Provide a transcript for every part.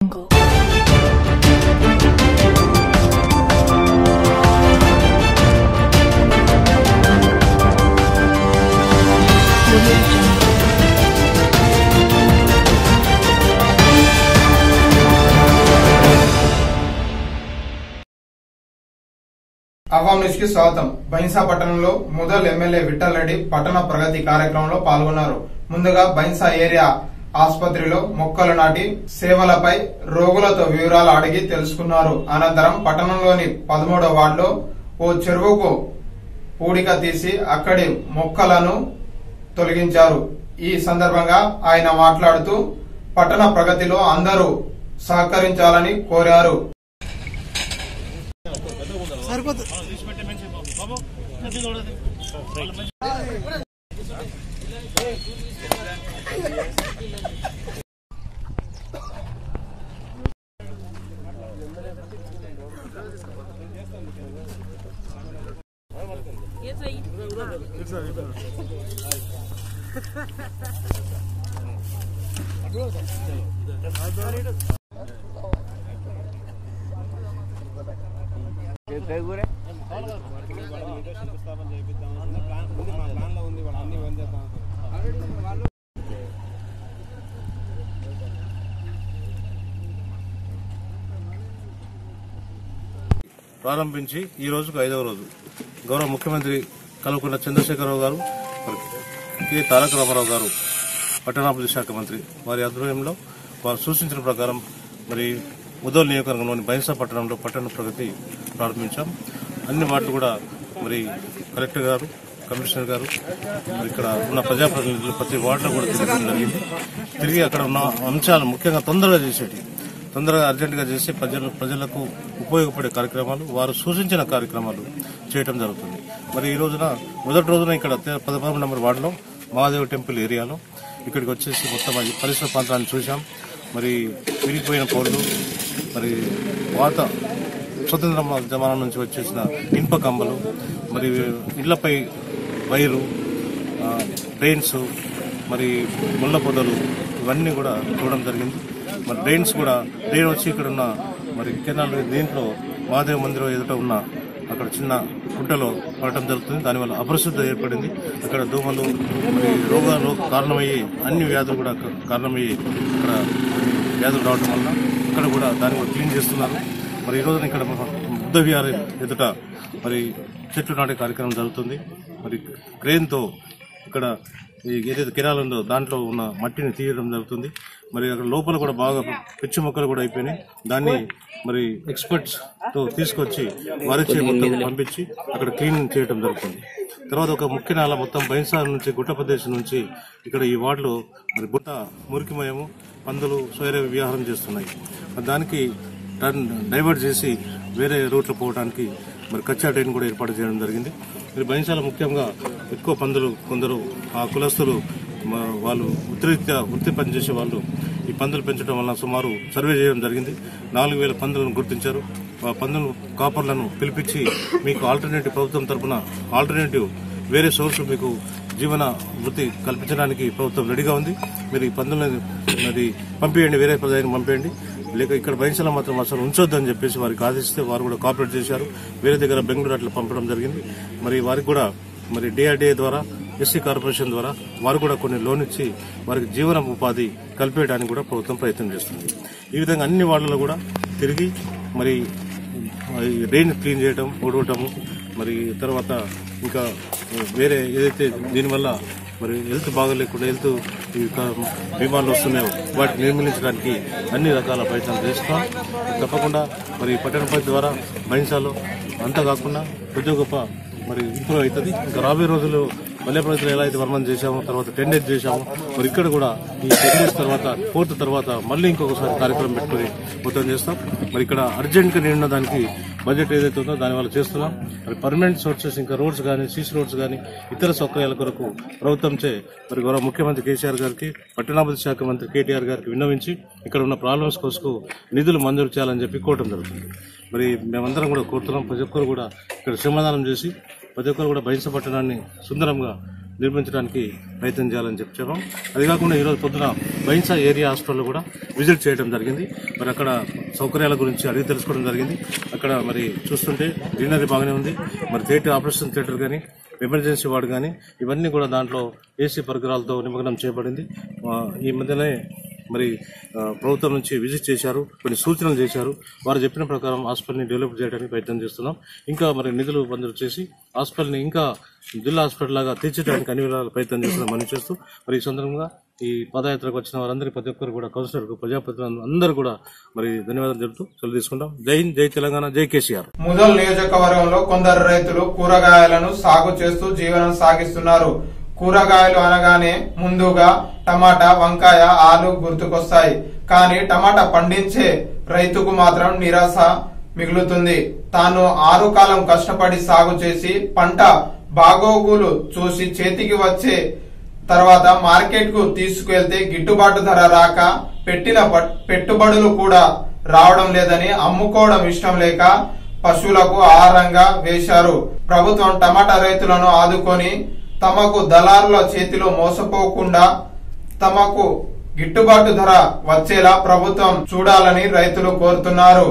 అవాం news కి స్వాగతం. బైన్సా పట్టణంలో ముదల్ ఎమ్మెల్యే విఠల్ రెడ్డి పట్టణ ప్రగతి కార్యక్రమంలో పాల్గొన్నారు. ముందుగా బైన్సా ఏరియా ఆసుపత్రిలో మొక్కలు నాటి సేవలపై రోగులతో వివరాలు అడిగి తెలుసుకున్నారు. అనంతరం పట్టణంలోని 13వ వార్డులో ఓ చెరువుకు పూడిక తీసి అక్కడి మొక్కలను తొలగించారు. ఈ సందర్భంగా ఆయన మాట్లాడుతూ పట్టణ ప్రగతిలో అందరూ సహకరించాలని కోరారు. ప్రారంభించి ఈ రోజుకు 5వ రోజు. గౌరవ ముఖ్యమంత్రి కల్వకుంట్ల చంద్రశేఖరరావు గారు, కె తారక రామారావు గారు పట్టణాభివృద్ధి శాఖ మంత్రి వారి ఆధ్వర్యంలో వారు సూచించిన ప్రకారం మరి ముదోల్ నియోజకవర్గంలోని బైన్సా పట్టణంలో పట్టణ ప్రగతి ప్రారంభించాం. అన్ని వార్డులు కూడా మరి కలెక్టర్ గారు, కమిషనర్ గారు, ఇక్కడ ఉన్న ప్రజాప్రతినిధులు ప్రతి వార్డులో కూడా తిరగడం జరిగింది. తిరిగి అక్కడ ఉన్న అంశాలు ముఖ్యంగా తొందరగా అర్జెంటుగా చేసి ప్రజలకు ఉపయోగపడే కార్యక్రమాలు, వారు సూచించిన కార్యక్రమాలు చేయడం జరుగుతుంది. మరి ఈ రోజున మొదటి రోజున ఇక్కడ 11 నంబర్ వార్డులో మహాదేవ్ టెంపుల్ ఏరియాలో ఇక్కడికి వచ్చేసి మొత్తం పరిసర ప్రాంతాన్ని చూశాం. మరి విరిగిపోయిన పౌరులు, మరి పాత స్వతంత్ర జమానా నుంచి వచ్చేసిన ఇనుప కంబలు, మరి ఇళ్లపై వైరు, డ్రైన్స్, మరి ముళ్ల పొదలు ఇవన్నీ కూడా చూడడం జరిగింది. మరి డ్రైన్ వచ్చి ఇక్కడ ఉన్న మరి కెనాల్ దీంట్లో మహాదేవ మందిరం ఎదుట ఉన్న అక్కడ చిన్న గుంటలో పడటం జరుగుతుంది. దానివల్ల అపరిశుద్ధి ఏర్పడింది. అక్కడ దోమలు, మరి రోగాలు కారణమయ్యి అన్ని వ్యాధులు కూడా కారణమయ్యి ఇక్కడ వ్యాధులు రావడం వల్ల ఇక్కడ కూడా దాన్ని కూడా క్లీన్ చేస్తున్నారు. మరి ఈ రోజున ఇక్కడ బుద్ధ విహార ఎదుట మరి చెట్లు నాటే కార్యక్రమం జరుగుతుంది. మరి క్రేన్తో ఇక్కడ ఏదైతే కెనాల్ ఉందో దాంట్లో ఉన్న మట్టిని తీయడం జరుగుతుంది. మరి అక్కడ లోపల కూడా బాగా పిచ్చి మొక్కలు కూడా అయిపోయినాయి. దాన్ని మరి ఎక్స్పర్ట్స్ తో తీసుకొచ్చి వారిచే మొత్తం పంపించి అక్కడ క్లీన్ చేయడం జరుగుతుంది. తర్వాత ఒక ముఖ్య నాల మొత్తం బైన్సా నుంచి గుట్ట ప్రదేశం నుంచి ఇక్కడ ఈ వార్డులో మరి గుట్ట మురికిమయము, పందులు స్వైర విహారం చేస్తున్నాయి. దానికి డైవర్ట్ చేసి వేరే రూట్లో పోవడానికి మరి కచ్చా ట్రైన్ కూడా ఏర్పాటు చేయడం జరిగింది. మరి బైన్సాలో ముఖ్యంగా ఎక్కువ పందులు, కొందరు ఆ కులస్తులు వాళ్ళు వృత్తి పనిచేసే వాళ్ళు ఈ పందులు పెంచడం వల్ల సుమారు సర్వే చేయడం జరిగింది. 4,000 పందులను గుర్తించారు. ఆ పందుల కాపర్లను పిలిపించి మీకు ప్రభుత్వం తరఫున ఆల్టర్నేటివ్ వేరే సోర్స్ మీకు జీవన వృత్తి కల్పించడానికి ప్రభుత్వం రెడీగా ఉంది. మీరు ఈ పందులను మరి పంపించండి, వేరే ప్రజలకు పంపించండి, లేక ఇక్కడ బైన్సాలో మాత్రం అసలు ఉంచొద్దని చెప్పేసి వారికి ఆదేశిస్తే వారు కూడా కోఆపరేట్ చేశారు. వేరే దగ్గర బెంగళూరు అట్లా పంపడం జరిగింది. మరి వారికి కూడా మరి డిఆర్డీఏ ద్వారా, ఎస్సీ కార్పొరేషన్ ద్వారా వారు కూడా కొన్ని లోన్ ఇచ్చి వారికి జీవన ఉపాధి కల్పించడానికి కూడా ప్రభుత్వం ప్రయత్నం చేస్తుంది. ఈ విధంగా అన్ని వార్డులలో కూడా తిరిగి మరి డ్రైన్ క్లీన్ చేయడం, ఊడవటము, మరి తర్వాత ఇంకా వేరే ఏదైతే దీనివల్ల మరి హెల్త్ బాగలేకుండా హెల్త్ బీమార్లు వస్తున్నాయో వాటిని నిర్మూలించడానికి అన్ని రకాల ప్రయత్నాలు చేస్తాం. తప్పకుండా మరి పట్టణ ప్రగతి ద్వారా బైన్సాలో అంతా కాకుండా కొద్దిగా గొప్ప మరి ఇంప్రూవ్ అవుతుంది. ఇంకా రాబోయే రోజుల్లో పల్లె ప్రగతిలో ఎలా అయితే వర్మం చేశామో, తర్వాత 10 days చేశాము, మరి ఇక్కడ కూడా ఈ 10 days తర్వాత 4th తర్వాత మళ్ళీ ఇంకొకసారి కార్యక్రమం పెట్టుకుని మొత్తం చేస్తాం. మరి ఇక్కడ అర్జెంట్ గా నిన్న దానికి బడ్జెట్ ఏదైతే ఉందో దానివల్ల చేస్తున్నాం. మరి పర్మనెంట్ సోర్సెస్ ఇంకా రోడ్స్ కానీ, సీసీ రోడ్స్ కానీ ఇతర సౌకర్యాల కొరకు ప్రభుత్వంచే మరి గౌరవ ముఖ్యమంత్రి కేసీఆర్ గారికి, పట్టణాభివృద్ధి శాఖ మంత్రి కేటీఆర్ గారికి విన్నవించి ఇక్కడ ఉన్న ప్రాబ్లమ్స్ కోసం నిధులు మంజూరు చేయాలని చెప్పి కోరటం జరుగుతుంది. మరి మేమందరం కూడా కోరుతున్నాం, ప్రతి ఒక్కరు కూడా ఇక్కడ శ్రమదానం చేసి ప్రతి ఒక్కరు కూడా బైన్సా పట్టణాన్ని సుందరంగా నిర్మించడానికి ప్రయత్నం చేయాలని చెప్పాం. అది కాకుండా ఈరోజు పొద్దున బైన్సా ఏరియా హాస్పిటల్ కూడా విజిట్ చేయడం జరిగింది. మరి అక్కడ సౌకర్యాల గురించి అడిగి తెలుసుకోవడం జరిగింది. అక్కడ మరి చూస్తుంటే గ్రీనరీ బాగానే ఉంది. మరి థియేటర్, ఆపరేషన్ థియేటర్ కానీ, ఎమర్జెన్సీ వార్డు కానీ ఇవన్నీ కూడా దాంట్లో ఏసీ పరికరాలతో నిమగ్నం చేయబడింది. ఈ మధ్యనే మరి ప్రభుత్వం నుంచి విజిట్ చేశారు, కొన్ని సూచనలు చేశారు. వారు చెప్పిన ప్రకారం హాస్పిటల్ని డెవలప్ చేయడానికి ప్రయత్నం చేస్తున్నాం. ఇంకా మరి నిధులు మంజూరు చేసి హాస్పిటల్ని ఇంకా జిల్లా హాస్పిటల్ లాగా తీర్చడానికి అన్ని విధాల ప్రయత్నం చేస్తున్నామని చేస్తూ మరి ఈ సందర్భంగా ఈ పాదయాత్రకు వచ్చిన వారందరికీ ప్రతి ఒక్కరు కూడా కౌన్సిలర్కు, ప్రజాప్రతినిధులు అందరూ కూడా మరి ధన్యవాదాలు చెబుతూ సెలవు తీసుకుంటాం. జై హింద్, జై తెలంగాణ, జై కేసీఆర్. ముదల్ నియోజకవర్గంలో కొందరు రైతులు కూరగాయలను సాగు చేస్తూ జీవనం సాగిస్తున్నారు. కూరగాయలు అనగానే ముందుగా టమాటా, వంకాయ, ఆలు గుర్తుకొస్తాయి. కానీ టమాటా పండించే రైతుకు మాత్రం నిరాశ మిగులుతుంది. తాను 6 కాలం కష్టపడి సాగు చేసి పంట బాగోగులు చూసి చేతికి వచ్చే తర్వాత మార్కెట్ కు తీసుకువెళ్తే గిట్టుబాటు ధర రాక పెట్టిన పెట్టుబడులు కూడా రావడం లేదని అమ్ముకోవడం ఇష్టం లేక పశువులకు ఆహారంగా వేశారు. ప్రభుత్వం టమాటా రైతులను ఆదుకొని తమకు దళారుల చేతిలో మోసపోకుండా తమకు గిట్టుబాటు ధర వచ్చేలా ప్రభుత్వం చూడాలని రైతులు కోరుతున్నారు.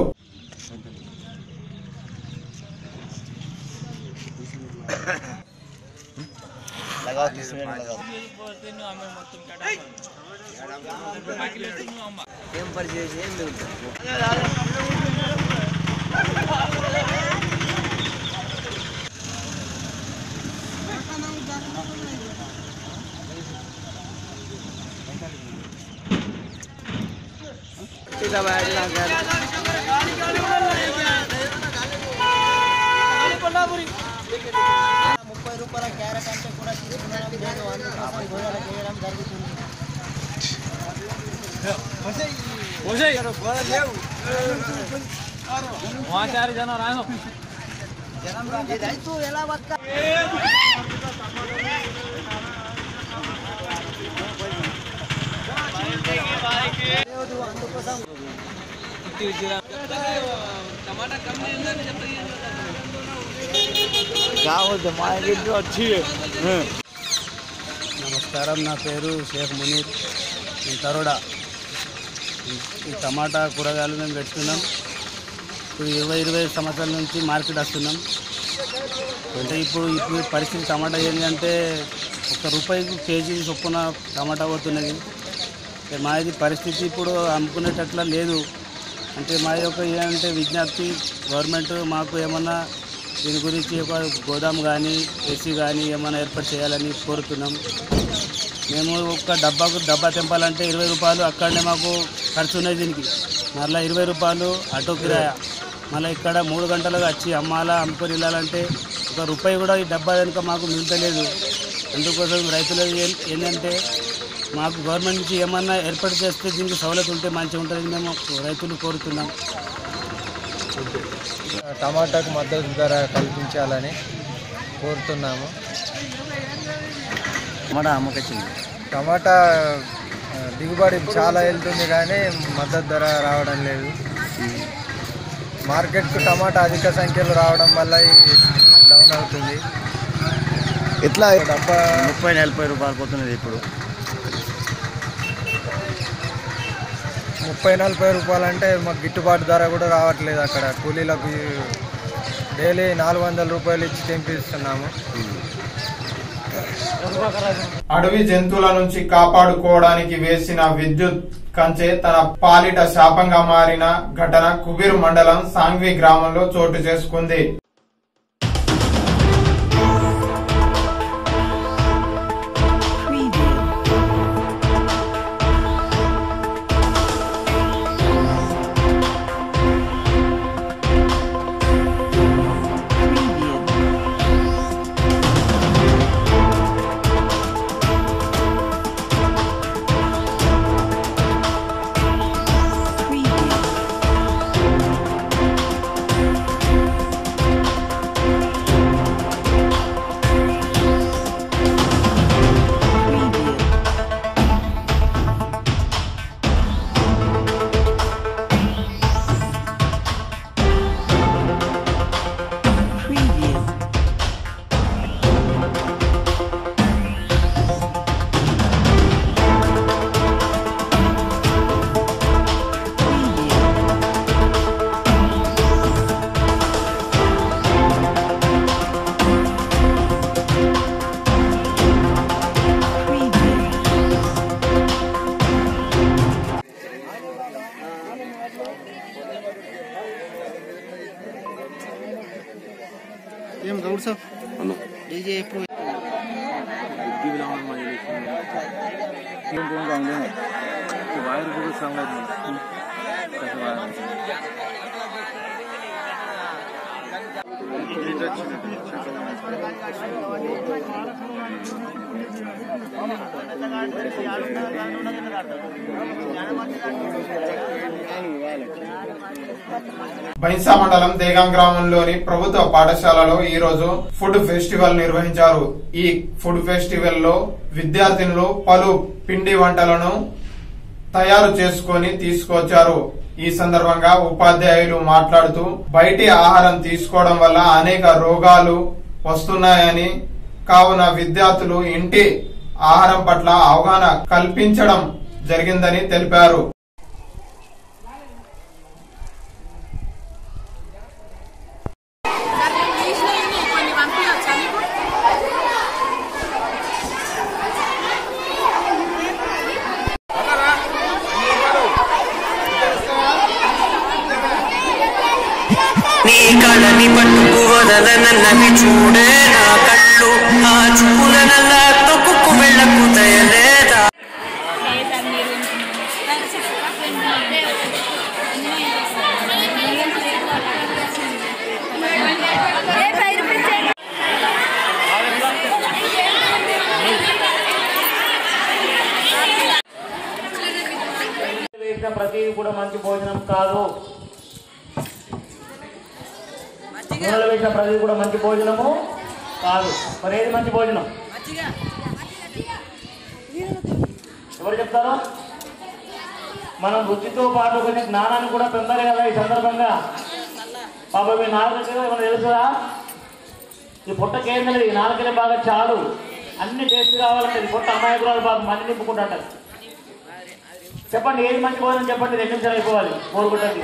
రూపాయల క్యారెట్ అంటే కూడా తీసుకున్నాం లేదు, అందుకోసం గోడలు చేయడం జరుగుతుంది. రైతు ఎలా బతక అందుకోసం నమస్కారం, నా పేరు షేక్ మునీర్, నేను తరోడా. ఈ టమాటా కూరగాయలు మేము పెడుతున్నాం. ఇప్పుడు 20 సంవత్సరాల నుంచి మార్కెట్ వస్తున్నాం. అంటే ఇప్పుడు పరిస్థితి టమాటా ఏంటంటే ₹1 కేజీ చొప్పున టమాటా పోతున్నది. మాది పరిస్థితి ఇప్పుడు అమ్ముకునేటట్లా లేదు. అంటే మా యొక్క ఏంటంటే విజ్ఞప్తి, గవర్నమెంట్ మాకు ఏమన్నా దీని గురించి ఒక గోదాం కానీ, ఏసీ కానీ ఏమైనా ఏర్పాటు చేయాలని కోరుతున్నాం. మేము ఒక డబ్బా తెంపాలంటే ₹20, అక్కడనే మాకు ఖర్చు ఉన్నది. దీనికి మళ్ళీ ₹20 ఆటో కిరాయ. మళ్ళీ ఇక్కడ 3 గంటలుగా వచ్చి అమ్ముకొని వెళ్ళాలంటే ₹1 కూడా ఈ డబ్బా వెనుక మాకు మిగతలేదు. అందుకోసం రైతులు ఏంటంటే మాకు గవర్నమెంట్ నుంచి ఏమన్నా ఏర్పాటు చేస్తే దీనికి సౌలభ్యం ఉంటే మంచిగా ఉంటుందని మేము రైతులు కోరుతున్నాం. టమాటాకు మద్దతు ధర కల్పించాలని కోరుతున్నాము. టమాటా దిగుబడి చాలా వెళ్తుంది కానీ మద్దతు ధర రావడం లేదు. మార్కెట్కు టమాటా అధిక సంఖ్యలో రావడం వల్ల డౌన్ అవుతుంది. ఎట్లా డబ్బా ₹30-40 పోతున్నది. ఇప్పుడు ₹30-40 అంటే మాకు గిట్టుబాటు ధర కూడా రావట్లేదు. అక్కడ కూలీలకు డైలీ ₹400 ఇచ్చి తెంపిస్తున్నాము. అడవి జంతువుల నుంచి కాపాడుకోవడానికి వేసిన విద్యుత్ కంచె తన పాలిట శాపంగా మారిన ఘటన కుబీర్ మండలం సాంగ్వి గ్రామంలో చోటు చేసుకుంది. ఏం గౌడ్ సార్ డీజే ఎప్పుడు బైన్సా మండలం దేగాం గ్రామంలోని ప్రభుత్వ పాఠశాలలో ఈ రోజు ఫుడ్ ఫెస్టివల్ నిర్వహించారు. ఈ ఫుడ్ ఫెస్టివల్ లో విద్యార్థినులు పలు పిండి వంటలను తయారు చేసుకొని తీసుకొచ్చారు. ఈ సందర్భంగా ఉపాధ్యాయులు మాట్లాడుతూ బయటి ఆహారం తీసుకోవడం వల్ల అనేక రోగాలు వస్తున్నాయని, కావున విద్యార్థులు ఇంటి ఆహారం పట్ల అవగాహన కల్పించడం జరిగిందని తెలిపారు. నీ కళని పట్టుకు వదలనన్నవి చూడే నా కళ్ళు, ఆ చూపులనల్లా తొక్కుకు వెళ్ళకు దయలేదా. ప్రతిదీ కూడా మంచి భోజనం కాదు. నూనెలో వేసిన ప్రతిదీ కూడా మంచి భోజనము కాదు. మరి ఏది మంచి భోజనం? ఎవరు చెప్తారు? మనం రుచితో పాటు కొన్ని జ్ఞానాన్ని కూడా పొందాలి కదా. ఈ సందర్భంగా బాబా మీ నాలుగు ఏమైనా తెలుసుదా? ఈ పొట్టకి ఏం తెలియదు, ఈ నాలుకలే బాగా చాలు, అన్ని టేస్ట్ కావాలంటే ఈ పొట్ట అమాయకురాలు బాగా మంది నింపుకుంటారు. చెప్పండి ఏది మంచి భోజనం చెప్పండి, 2 నిమిషాలు అయిపోవాలి కోరుకుంటుంది.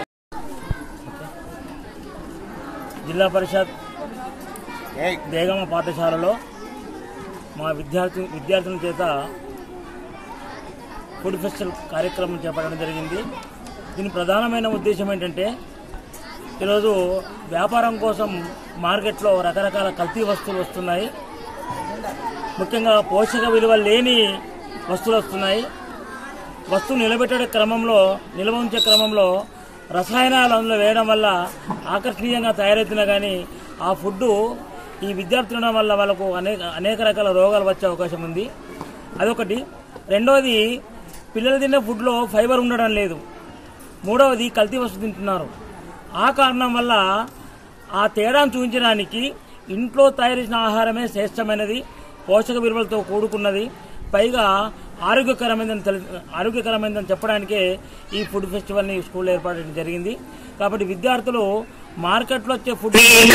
జిల్లా పరిషత్ దేగమ పాఠశాలలో మా విద్యార్థుల చేత ఫుడ్ ఫెస్టివల్ కార్యక్రమం చేపట్టడం జరిగింది. దీని ప్రధానమైన ఉద్దేశం ఏంటంటే, ఈరోజు వ్యాపారం కోసం మార్కెట్లో రకరకాల కల్తీ వస్తువులు వస్తున్నాయి. ముఖ్యంగా పోషక విలువ లేని వస్తువులు వస్తున్నాయి. వస్తువు నిలబెట్టే క్రమంలో, నిల్వ ఉంచే క్రమంలో రసాయనాలు అందులో వేయడం వల్ల ఆకర్షణీయంగా తయారవుతున్నా కానీ ఆ ఫుడ్ ఈ విద్యార్థుల వల్ల వాళ్ళకు అనేక రకాల రోగాలు వచ్చే అవకాశం ఉంది. అదొకటి. రెండవది, పిల్లలు తినే ఫుడ్లో ఫైబర్ ఉండడం లేదు. మూడవది, కల్తీ వస్తువు తింటున్నారు. ఆ కారణం వల్ల ఆ తేడాను చూపించడానికి ఇంట్లో తయారు చేసిన ఆహారమే శ్రేష్టమైనది, పోషక విలువలతో కూడుకున్నది, పైగా ఆరోగ్యకరమైనదని చెప్పడానికే ఈ ఫుడ్ ఫెస్టివల్ని స్కూల్లో ఏర్పాటు చేయడం జరిగింది. కాబట్టి విద్యార్థులు మార్కెట్లో వచ్చే ఫుడ్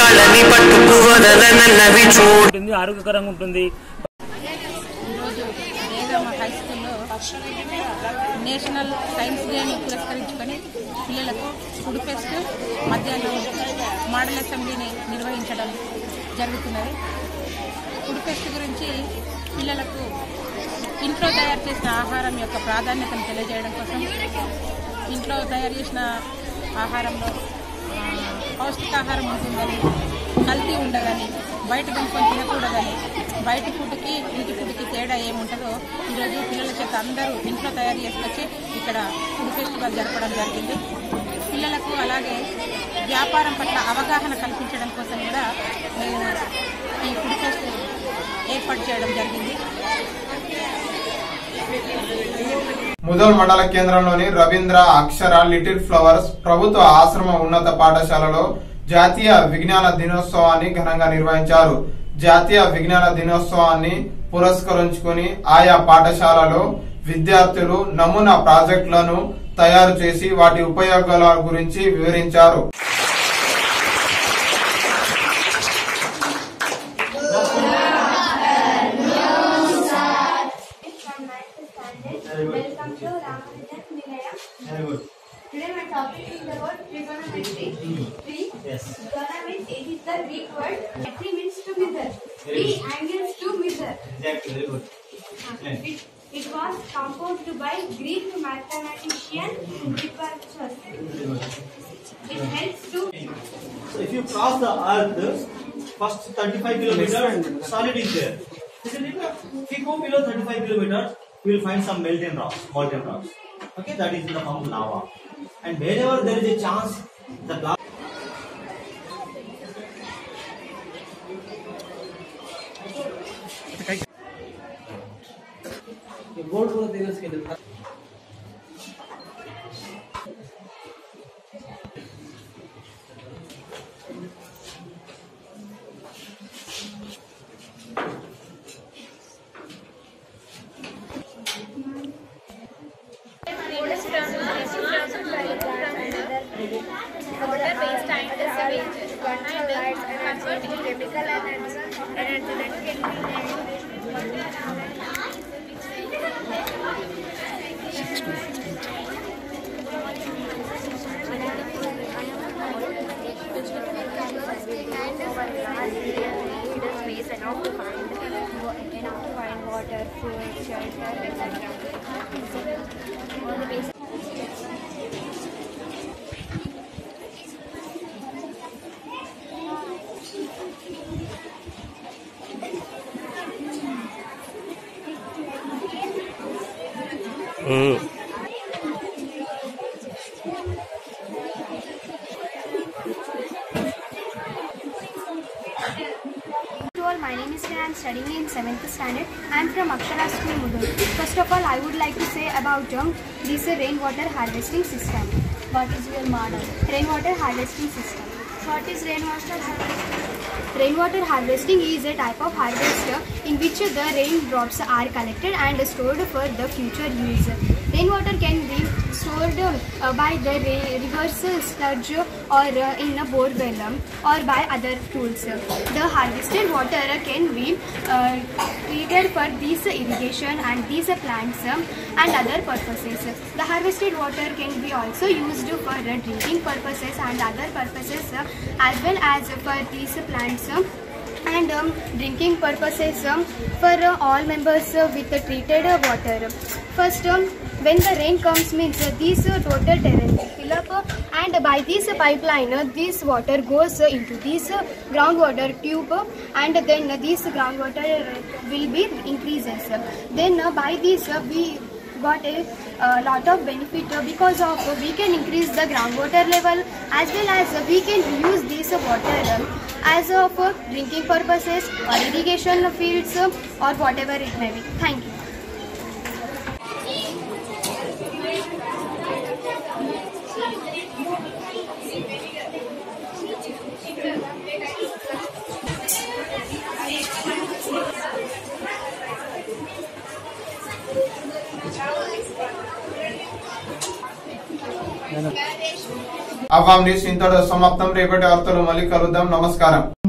ఉంటుంది, ఆరోగ్యకరంగా ఉంటుంది. ఈరోజు దేగమ హై స్కూల్లో నేషనల్ సైన్స్ డేని పురస్కరించుకొని పిల్లలకు ఫుడ్ ఫెస్ట్, మధ్యాహ్నం మోడల్ అసెంబ్లీని నిర్వహించడం జరుగుతున్నది. ఫుడ్ ఫెస్ట్ గురించి పిల్లలకు ఇంట్లో తయారు చేసిన ఆహారం యొక్క ప్రాధాన్యతను తెలియజేయడం కోసం, ఇంట్లో తయారు చేసిన ఆహారంలో పౌష్టికాహారం ఉంటుందని, కల్తీ ఉండదని, బయట కొనుక్కొని తినకూడదని, బయట ఫుడ్కి ఇంటి ఫుడ్కి తేడా ఏముంటుందో ఈరోజు పిల్లల చేత అందరూ ఇంట్లో తయారు చేసుకొచ్చి ఇక్కడ ఫుడ్ ఫెస్టివల్ జరపడం జరిగింది. పిల్లలకు అలాగే వ్యాపారం పట్ల అవగాహన కల్పించడం కోసం కూడా మేము ఈ ఫుడ్ ఫెస్ట్ ఏర్పాటు చేయడం జరిగింది. ముదల్ మండల కేంద్రంలోని రవీంద్ర అక్షర లిటిల్ ఫ్లవర్స్ ప్రభుత్వ ఆశ్రమ ఉన్నత పాఠశాలలో జాతీయ విజ్ఞాన దినోత్సవాన్ని ఘనంగా నిర్వహించారు. జాతీయ విజ్ఞాన దినోత్సవాన్ని పురస్కరించుకుని ఆయా పాఠశాలలో విద్యార్థులు నమూనా ప్రాజెక్టులను తయారు చేసి వాటి ఉపయోగాల గురించి వివరించారు. Welcome to Ramanujan Nilayam. Very good. Today my topic is about trigonometry. Yes. Trigonometry is the Greek word. Metry means to measure. Three angles to measure. Exactly. Very good. It was composed by Greek mathematician Hipparchus. It helps to. So if you cross the earth first 35 kilometers solid is there. Isn't it? If you go below 35 kilometers, you will find some molten rocks. Okay, that is in the form of lava. And wherever there is a chance, the lava. Water based and sewage and converting chemical energy that can space enough to find water, food, shelter, etc. All the basic. My name is Sneha. I am studying in 7th standard. I am from Akshara School, Mudur. First of all, I would like to say about this rainwater harvesting system. What is your model? Rainwater harvesting system. What is rainwater harvesting? Rainwater harvesting is a type of harvester in which the raindrops are collected and stored for the future use. Rainwater can be stored by the reverse sludge or in a bore well or by other tools. The harvested water can be treated for these irrigation and these plants and other purposes. The harvested water can be also used for drinking purposes and other purposes as well as for these plants and drinking purposes for all members with treated water. First, when the rain comes means this total terrain will fill up and by this pipeline this water goes into this groundwater tube and then this groundwater will be increases. Then by this we got a lot of benefit because of we can increase the groundwater level as well as we can use this water as for drinking purposes or irrigation fields or whatever it may be. Thank you. Awam news ఇంతటితో సమాప్తం. రేపటి వార్తలు మళ్ళీ కలుద్దాం. నమస్కారం.